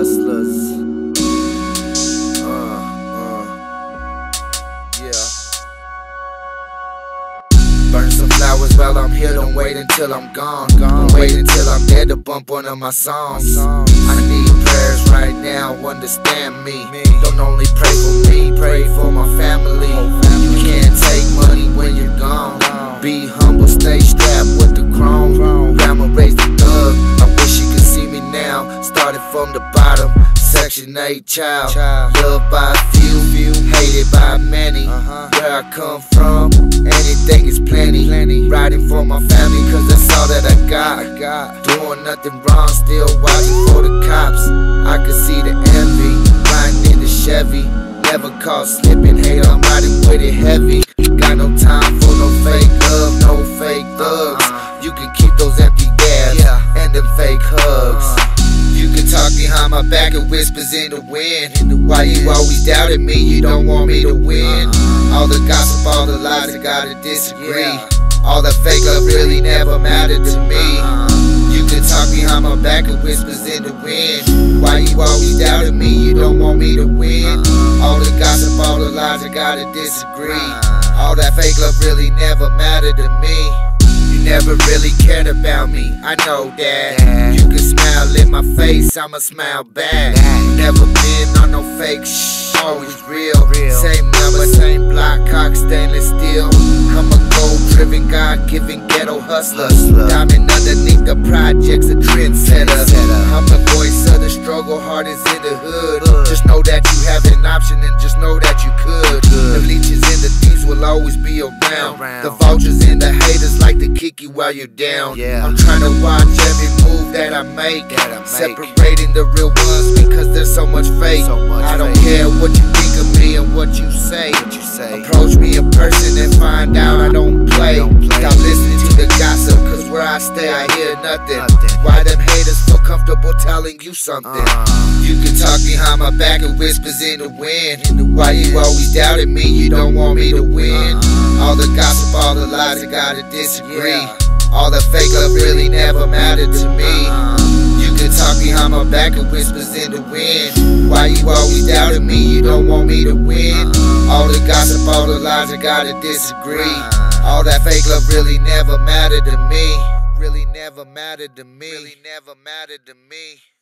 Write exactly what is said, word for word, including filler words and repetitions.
hustlers. Uh, uh, yeah. Burn some flowers while I'm here, don't wait until I'm gone. Don't wait until I'm dead to bump one of my songs. I need prayers right now, understand me. Don't only pray for me, pray for my family. You can't take money when you're gone. Be humble, stay strapped with the chrome. Grandma raised a thug, I wish you could see me now. Started from the bottom, section eight child. Loved by a few, hated by many. Where I come from, anything is plenty. Riding for my family cause that's all that I got. Doing nothing wrong, still watching for the cops. I could see the envy, riding in the Chevy. Never caught slipping, hate, I'm riding with it heavy. Got no time for no fake love, no fake thugs. You can keep those empty dabs and them fake hugs. You can talk behind my back and whispers in the wind. Why you always doubted me, you don't want me to win. All the gossip, all the lies, I gotta disagree. All that fake love really never mattered to me. You can talk behind my back and whispers in the wind. Why you always doubted me, you don't want me to win. All the gossip, all the lies, I gotta disagree. All that fake love really never mattered to me. You never really cared about me, I know that. You can smile in my face, I'ma smile back. Never been on no fake shh, always real. Same number, same block, cock, stainless steel. I'm a gold-driven, God-given ghetto hustler. Diamond underneath the projects, a trendsetter. I'm the voice of the struggle, heart is in the hood. Just know that you have an option and just know that you could. The leeches and the thieves will always be around. The vultures and the haters like to kick you while you're down. I'm trying to watch every move that I make, separating the real ones because there's so much fake. I don't care what you think of me and what you say. Approach me in person and find out I don't play. Stop listening to the gossip cause where I stay I hear nothing. Why them haters feel comfortable telling you something? You can talk behind my back and whispers in the wind. Why you always doubted me, you don't want me to win. All the gossip, all the lies, I gotta disagree. All the fake love really never mattered to me. You can talk behind my back and whispers in the wind. Why you always doubted me, you don't want me to win. All the gossip, all the lies, I gotta disagree. All that fake love really never mattered to me. Really never mattered to me. Really never mattered to me.